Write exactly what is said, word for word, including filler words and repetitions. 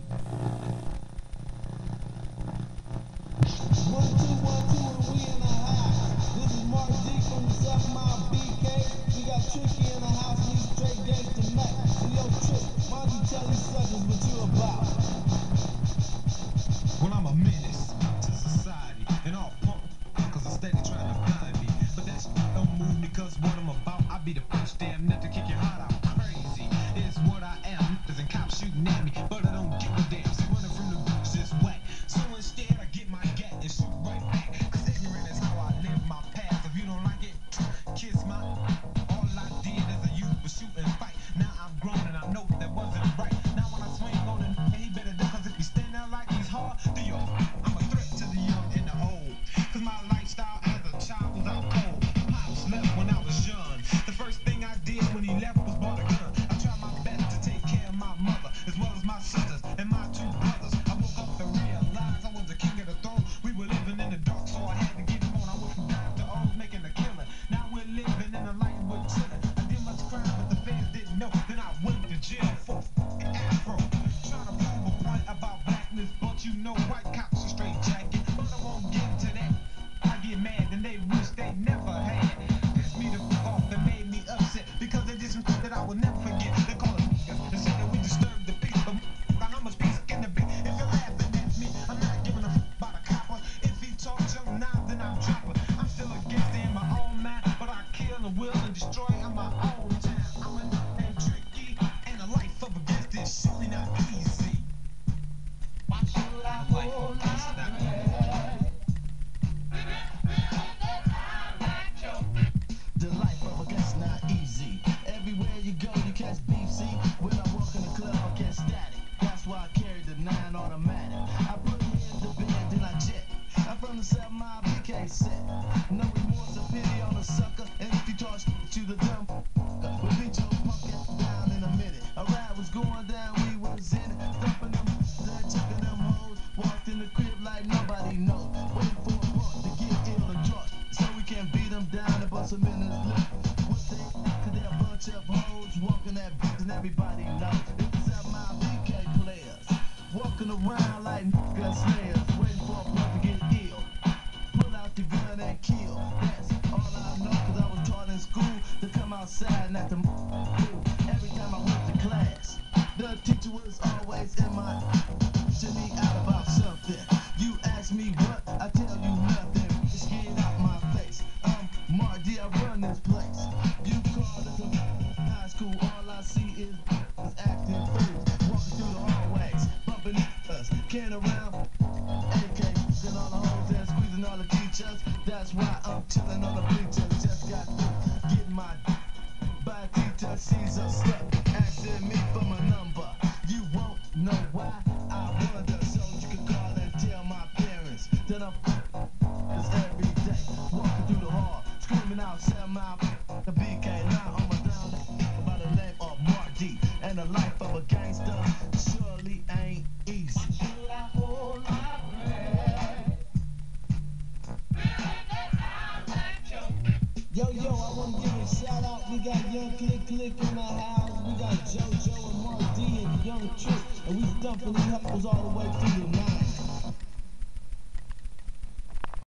One, two, one, two, and we in the house. This is Mark D from the seven Mile B K. We got Tricky in the house, and he's straight gangsta Mac. So yo, Trick, why don't you tell these suckers what you about? Well, I'm a menace to society and all punk, cause I steady trying to find me. But that shit don't move me, cause what I'm about, I be the first damn nut to kick your heart out. Crazy is what I am. There's a cop shooting at me, but I don't give a damn. See, running from the bitch is whack. So instead, I get my gat and shoot right back. Cause ignorant is how I live my path. If you don't like it, kiss my. All I did as a youth was shoot and fight. Now I'm grown and I know that wasn't right. Now when I swing on him, he better do, cause if he stand out like he's hard, do you? I'm a threat to the young and the old. Cause my lifestyle as a child was out cold. Pops left when I was young. The first thing I did when he left was bought a gun. I tried my best to take care of my mother, as well as my sisters and my two brothers. I woke up to realize I was the king of the throne. We were living in the dark, so I had to get him on. I went from dime to O's making a killing. Now we're living in a life with chillin'. I did much crime, but the fans didn't know. Then I went to jail for f***ing afro. Trying to prove a point about blackness, but you know white cops are straight jacket. But I won't get into that. I get mad and they wish they never had. Pissed me the f*** off and made me upset, because they did some shit that I will never forget. They call it niggas and say that we disturb the peace. But how much peace can there be? If you're laughing at me, I'm not giving a f*** about a copper. If he talks young now, then I'm dropping. I'm still a gangster in my own mind, but I kill and will and destroy in my own time. I'm a named Tricky, and the life of a gangster is surely not easy. Why should I hold my breath? The life of a gangsta not easy. Everywhere you go, you catch beef. See, when I walk in the club, I catch static. That's why I carry the nine automatic. I put me in the bed, then I jet. I'm from the seven Mile B K set. No remorse or pity on a sucker. And if you talk shit to the dumb, we'll beat your punk ass down in a minute. A ride was going down, we was in it. Thumping them, then chucking them hoes. Walked in the crib like nobody knows. Waiting for a punk to get ill and drunk, so we can beat them down and bust them in his lip. What they, cause they're a bunch of hoes walking that bitch and everybody knows. It's the seven Mile B K players, walking around like nigga slayers, waiting for a punk to get ill. Pull out the gun and kill. That's all I know, cause I was taught in school to come outside and act the fool. Every time I went to class, the teacher was always in my to me out about something. You ask me what, I tell you nothing. Just get out my face. I'm Mark D, I run this place. You call it a high school, all I see is, is acting fools. Walking through the hallways, bumping us, can around, A K, and all the hoes and squeezing all the teachers. That's why I'm chilling on the bleachers. Just got through getting my by teacher, she's a slut, asking me for my number. You won't know why I wonder, so you can call and tell my parents that I'm this every day, walking through the hall, screaming out seven Mile the B K. Now I'm a down by the name of Mark D, and the life of a gangster surely ain't easy. Should I hold my breath? Yo, yo, I want to give a shout out. We got Young Click Click in the house. We got JoJo and Mark D and Young Trick. And we stumping these hoes all the way through the night.